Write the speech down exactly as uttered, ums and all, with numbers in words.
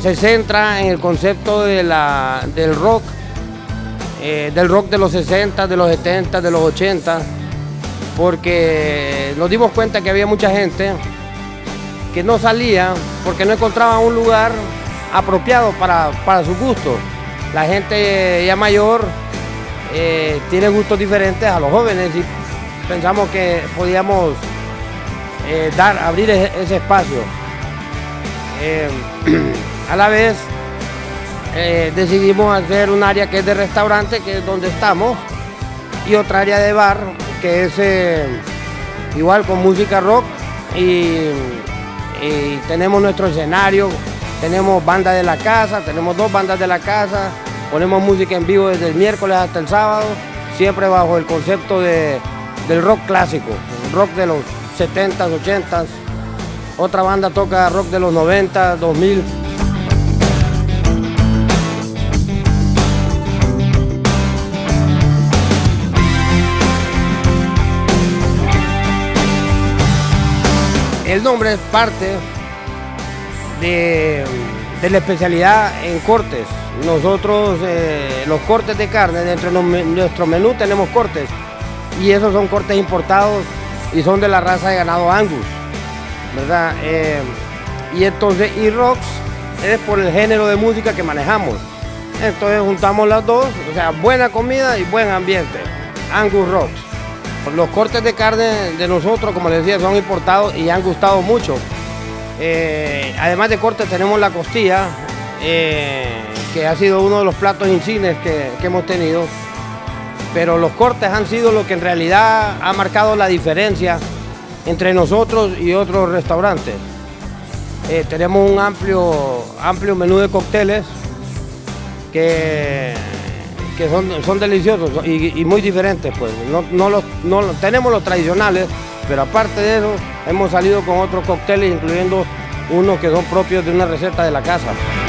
se centra en el concepto de la, del rock, eh, del rock de los sesenta, de los setenta, de los ochenta, porque nos dimos cuenta que había mucha gente que no salía porque no encontraba un lugar apropiado para, para su gusto. La gente ya mayor eh, tiene gustos diferentes a los jóvenes y pensamos que podíamos eh, dar, abrir ese, ese espacio. Eh, a la vez eh, decidimos hacer un área que es de restaurante, que es donde estamos, y otra área de bar, que es eh, igual con música rock, y, y tenemos nuestro escenario, tenemos banda de la casa, tenemos dos bandas de la casa, ponemos música en vivo desde el miércoles hasta el sábado, siempre bajo el concepto de, del rock clásico, rock de los setentas, ochentas, otra banda toca rock de los noventa, dos mil. El nombre es parte de, de la especialidad en cortes. Nosotros, eh, los cortes de carne, dentro de nuestro menú tenemos cortes, y esos son cortes importados y son de la raza de ganado Angus, ¿verdad? Eh, y entonces, y rocks es por el género de música que manejamos. Entonces juntamos las dos, o sea, buena comida y buen ambiente. Angus Rocks. Los cortes de carne de nosotros, como les decía, son importados y han gustado mucho. Eh, además de cortes tenemos la costilla, eh, que ha sido uno de los platos insignes que, que hemos tenido. Pero los cortes han sido lo que en realidad ha marcado la diferencia entre nosotros y otros restaurantes. Eh, tenemos un amplio, amplio menú de cócteles que, que son, son deliciosos y, y muy diferentes, pues. No, no los, no, tenemos los tradicionales, pero aparte de eso hemos salido con otros cócteles, incluyendo unos que son propios de una receta de la casa.